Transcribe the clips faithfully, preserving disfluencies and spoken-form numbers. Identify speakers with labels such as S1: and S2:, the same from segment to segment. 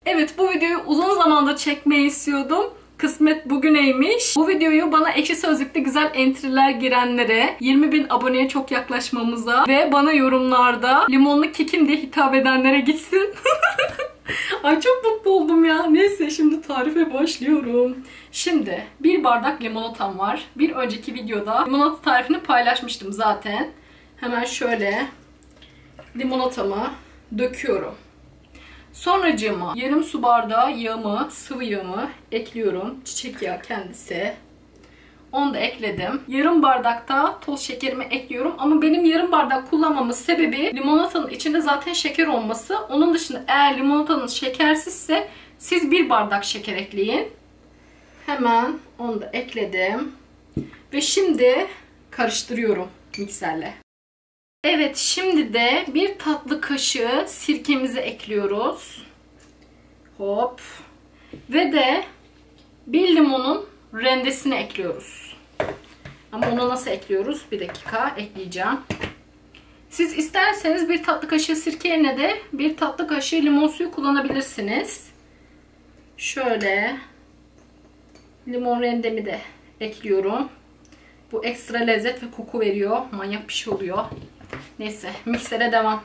S1: Evet, bu videoyu uzun zamandır çekmeyi istiyordum. Kısmet bugüneymiş. Bu videoyu bana Ekşi Sözlük'te güzel entry'ler girenlere, yirmi bin aboneye çok yaklaşmamıza ve bana yorumlarda limonlu kekim diye hitap edenlere gitsin. Ay çok mutlu oldum ya. Neyse, şimdi tarife başlıyorum. Şimdi bir bardak limonatam var. Bir önceki videoda limonata tarifini paylaşmıştım zaten. Hemen şöyle limonatamı döküyorum. Sonracığıma yarım su bardağı yağımı, sıvı yağımı ekliyorum. Çiçek yağı kendisi. Onu da ekledim. Yarım bardakta toz şekerimi ekliyorum. Ama benim yarım bardak kullanmamın sebebi limonatanın içinde zaten şeker olması. Onun dışında eğer limonatanız şekersizse siz bir bardak şeker ekleyin. Hemen onu da ekledim. Ve şimdi karıştırıyorum mikserle. Evet, şimdi de bir tatlı kaşığı sirkemizi ekliyoruz. Hop. Ve de bir limonun rendesini ekliyoruz. Ama onu nasıl ekliyoruz? Bir dakika, ekleyeceğim. Siz isterseniz bir tatlı kaşığı sirke yerine de bir tatlı kaşığı limon suyu kullanabilirsiniz. Şöyle limon rendemi de ekliyorum. Bu ekstra lezzet ve koku veriyor. Manyak bir şey oluyor. Neyse, miksere devam.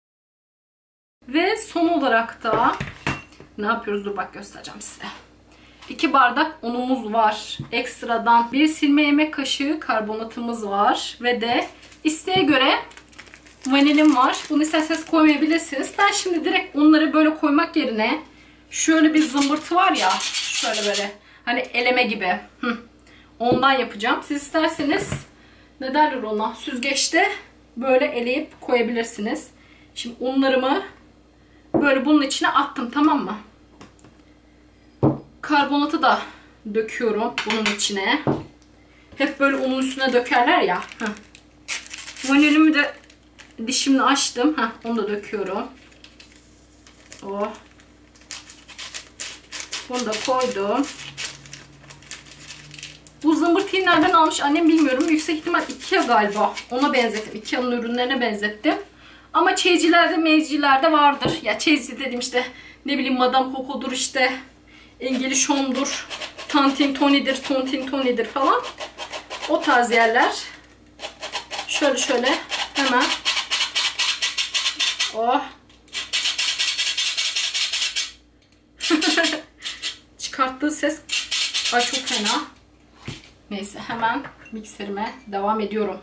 S1: Ve son olarak da ne yapıyoruz? Dur bak, göstereceğim size. iki bardak unumuz var. Ekstradan bir silme yemek kaşığı karbonatımız var. Ve de isteğe göre vanilim var. Bunu isterseniz koymayabilirsiniz. Ben şimdi direkt unları böyle koymak yerine şöyle bir zımbırtı var ya. Şöyle böyle. Hani eleme gibi. Hı. Ondan yapacağım. Siz isterseniz ne derler ona? Süzgeçte böyle eleyip koyabilirsiniz. Şimdi unlarımı böyle bunun içine attım, tamam mı? Karbonatı da döküyorum bunun içine. Hep böyle unun üstüne dökerler ya. Heh. Vanilimi de dişimle açtım. Heh, onu da döküyorum. Oh. Bunu da koydum. Bu zımbırtıyı nereden almış annem bilmiyorum. Yüksek ihtimal Ikea galiba. Ona benzettim. Ikea'nın ürünlerine benzettim. Ama çeyizcilerde, meyizcilerde vardır. Ya çeyizci dedim işte, ne bileyim Madame Coco'dur işte. Engelişon'dur. Tantin Toni'dir, Tontin Toni'dir falan. O tarz yerler. Şöyle şöyle hemen. Oh. Çıkarttığı ses ay çok fena. Neyse, hemen mikserime devam ediyorum.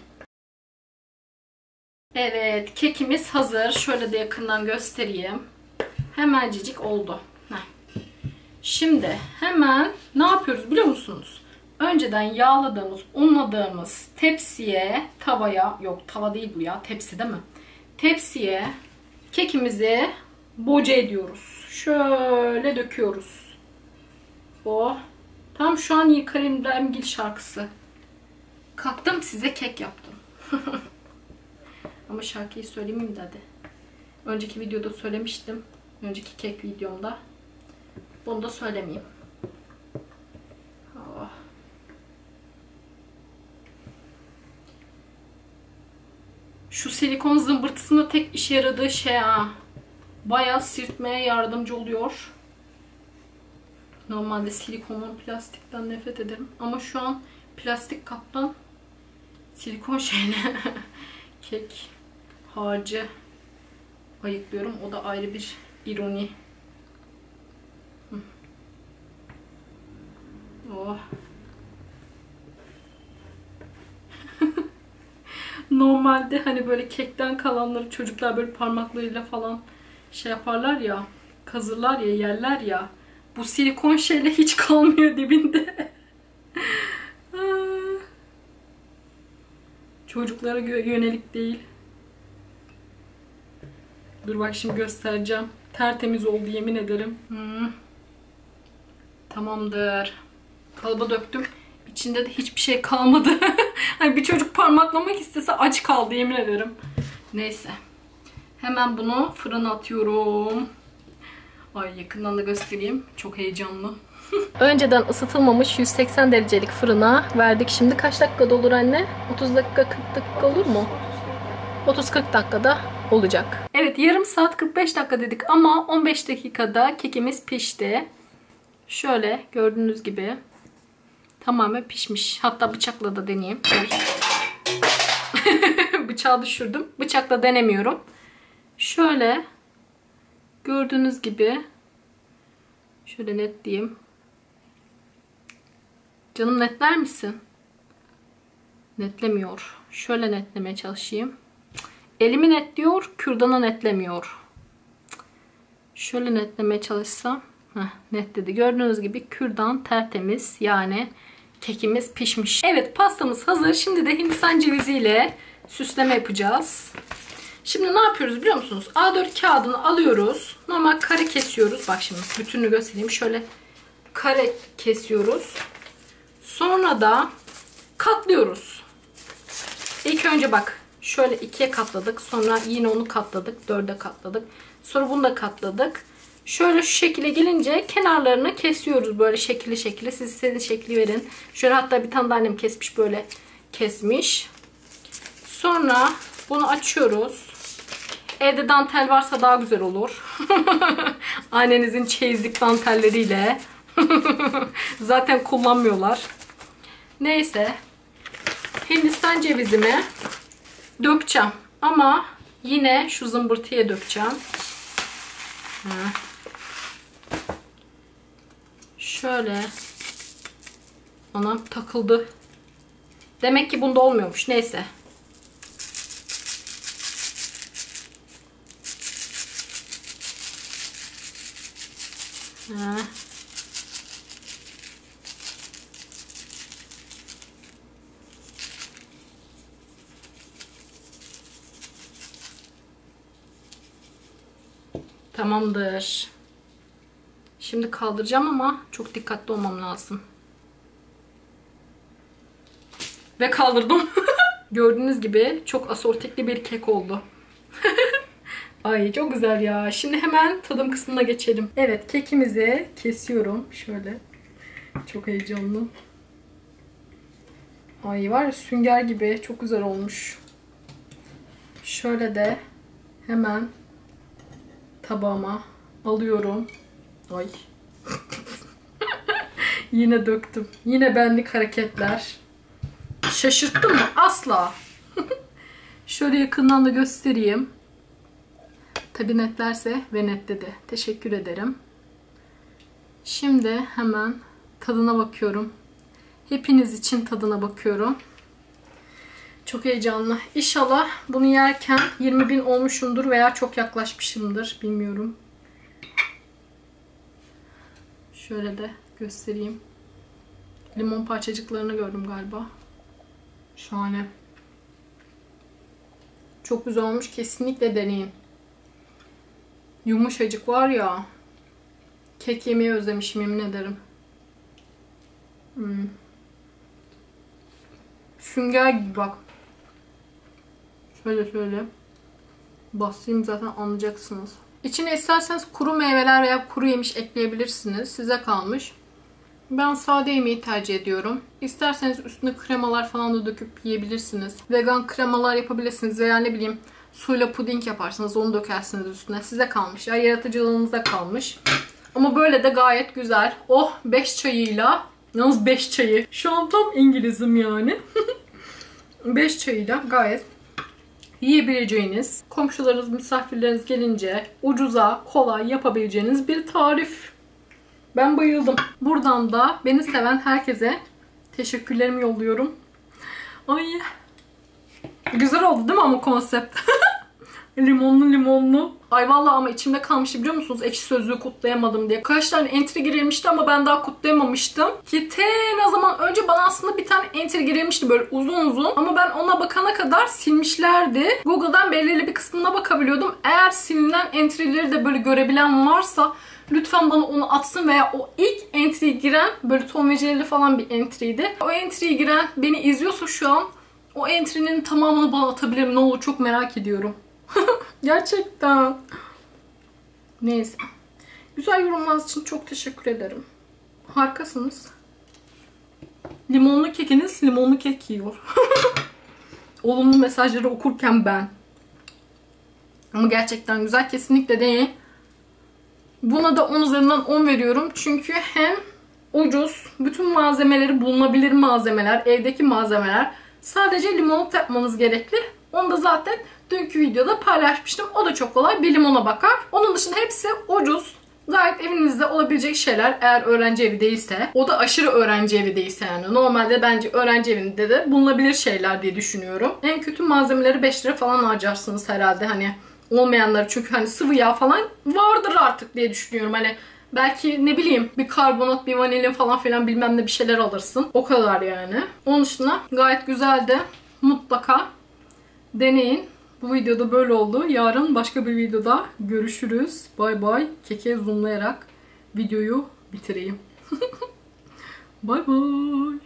S1: Evet, kekimiz hazır. Şöyle de yakından göstereyim. Hemencik oldu. Heh. Şimdi hemen ne yapıyoruz biliyor musunuz? Önceden yağladığımız, unladığımız tepsiye, tavaya, yok tava değil bu ya, tepsi değil mi? Tepsiye kekimizi boca ediyoruz. Şöyle döküyoruz. Oh. Tam şu an Yıkarım Dermgil şarkısı. Kalktım, size kek yaptım. Ama şarkıyı söylemeyeyim mi hadi. Önceki videoda söylemiştim. Önceki kek videomda. Bunu da söylemeyeyim. Oh. Şu silikon zımbırtısında tek işe yaradığı şey ha. Bayağı sirtmeye yardımcı oluyor. Normalde silikondan, plastikten nefret ederim. Ama şu an plastik kaptan silikon şeyle kek harcı ayıklıyorum. O da ayrı bir ironi. Oh. Normalde hani böyle kekten kalanları çocuklar böyle parmaklarıyla falan şey yaparlar ya, kazırlar ya, yerler ya. Bu silikon şeyle hiç kalmıyor dibinde. Çocuklara yönelik değil. Dur bak, şimdi göstereceğim. Tertemiz oldu, yemin ederim. Hmm. Tamamdır. Kalıba döktüm. İçinde de hiçbir şey kalmadı. Hani bir çocuk parmaklamak istese aç kaldı, yemin ederim. Neyse. Hemen bunu fırına atıyorum. Ay, yakından da göstereyim. Çok heyecanlı. Önceden ısıtılmamış yüz seksen derecelik fırına verdik. Şimdi kaç dakikada olur anne? otuz dakika, kırk dakika olur mu? otuz kırk dakikada olacak. Evet, yarım saat kırk beş dakika dedik ama on beş dakikada kekimiz pişti. Şöyle gördüğünüz gibi tamamen pişmiş. Hatta bıçakla da deneyeyim. Bıçağı düşürdüm. Bıçakla denemiyorum. Şöyle gördüğünüz gibi şöyle netleyeyim. Canım netler misin? Netlemiyor. Şöyle netlemeye çalışayım. Elimi netliyor, kürdanı netlemiyor. Şöyle netlemeye çalışsam. Heh, netledi. Gördüğünüz gibi kürdan tertemiz. Yani kekimiz pişmiş. Evet, pastamız hazır. Şimdi de Hindistan ceviziyle süsleme yapacağız. Şimdi ne yapıyoruz biliyor musunuz? A dört kağıdını alıyoruz. Normal kare kesiyoruz. Bak şimdi bütününü göstereyim. Şöyle kare kesiyoruz. Sonra da katlıyoruz. İlk önce bak şöyle ikiye katladık. Sonra yine onu katladık. Dörde katladık. Sonra bunu da katladık. Şöyle şu şekilde gelince kenarlarını kesiyoruz. Böyle şekilli şekilli. Siz istediğiniz şekli verin. Şöyle hatta bir tane de annem kesmiş. Böyle kesmiş. Sonra bunu açıyoruz. Evde dantel varsa daha güzel olur. Annenizin çeyizlik dantelleriyle. Zaten kullanmıyorlar. Neyse. Hindistan cevizimi dökeceğim. Ama yine şu zımbırtıya dökeceğim. Şöyle. Anam takıldı. Demek ki bunda olmuyormuş. Neyse. Ha. Tamamdır. Şimdi kaldıracağım ama çok dikkatli olmam lazım. Ve kaldırdım. Gördüğünüz gibi çok asortikli bir kek oldu. Ay çok güzel ya. Şimdi hemen tadım kısmına geçelim. Evet, kekimizi kesiyorum. Şöyle. Çok heyecanlı. Ay var ya, sünger gibi. Çok güzel olmuş. Şöyle de hemen tabağıma alıyorum. Ay. Yine döktüm. Yine benlik hareketler. Şaşırttım mı? Asla. Şöyle yakından da göstereyim. Tabi netlerse ve netledi. Teşekkür ederim. Şimdi hemen tadına bakıyorum. Hepiniz için tadına bakıyorum. Çok heyecanlı. İnşallah bunu yerken yirmi bin olmuşumdur veya çok yaklaşmışımdır. Bilmiyorum. Şöyle de göstereyim. Limon parçacıklarını gördüm galiba. Şahane. Çok güzel olmuş. Kesinlikle deneyin. Yumuşacık var ya. Kek yemeyi özlemişim, yemin ederim. Hmm. Sünger gibi bak. Şöyle şöyle. Bastırayım, zaten anlayacaksınız. İçine isterseniz kuru meyveler veya kuru yemiş ekleyebilirsiniz. Size kalmış. Ben sade yemeği tercih ediyorum. İsterseniz üstüne kremalar falan da döküp yiyebilirsiniz. Vegan kremalar yapabilirsiniz veya ne bileyim suyla puding yaparsınız, onu dökersiniz üstüne. Size kalmış. Ya yaratıcılığınıza kalmış. Ama böyle de gayet güzel. Oh, beş çayıyla. Yalnız beş çayı. Şu an tam İngilizim yani. beş çayıyla gayet yiyebileceğiniz, komşularınız, misafirleriniz gelince ucuza, kolay yapabileceğiniz bir tarif. Ben bayıldım. Buradan da beni seven herkese teşekkürlerimi yolluyorum. Ay. Güzel oldu değil mi ama konsept? Limonlu limonlu. Ay vallahi ama içimde kalmıştı biliyor musunuz? Ekşi Sözlüğü kutlayamadım diye. Kaç tane entry girilmişti ama ben daha kutlayamamıştım. Ki te ne zaman önce bana aslında bir tane entry girilmişti böyle uzun uzun. Ama ben ona bakana kadar silmişlerdi. Google'dan belirli bir kısmına bakabiliyordum. Eğer silinen entry'leri de böyle görebilen varsa lütfen bana onu atsın veya o ilk entry'ye giren böyle Tom ve Jerry'li falan bir entry'ydi. O entry'ye giren beni izliyorsa şu an o entry'nin tamamını bana atabilir mi? Ne olur, çok merak ediyorum. Gerçekten. Neyse. Güzel yorumlarınız için çok teşekkür ederim. Harikasınız. Limonlu kekiniz limonlu kek yiyor. Olumlu mesajları okurken ben. Ama gerçekten güzel. Kesinlikle deneyin. Buna da on üzerinden on veriyorum. Çünkü hem ucuz, bütün malzemeleri bulunabilir malzemeler, evdeki malzemeler. Sadece limonata yapmanız gerekli. Onu da zaten dünkü videoda paylaşmıştım. O da çok kolay. Bir limona bakar. Onun dışında hepsi ucuz. Gayet evinizde olabilecek şeyler, eğer öğrenci evi değilse. O da aşırı öğrenci evi değilse yani. Normalde bence öğrenci evinde de bulunabilir şeyler diye düşünüyorum. En kötü malzemeleri beş lira falan harcarsınız herhalde, hani olmayanları, çünkü hani sıvı yağ falan vardır artık diye düşünüyorum. Hani belki ne bileyim bir karbonat, bir vanilin falan filan bilmem ne bir şeyler alırsın. O kadar yani. Onun dışında gayet güzeldi. Mutlaka deneyin. Bu videoda böyle oldu. Yarın başka bir videoda görüşürüz. Bay bay. Keke zoomlayarak videoyu bitireyim. Bay bay.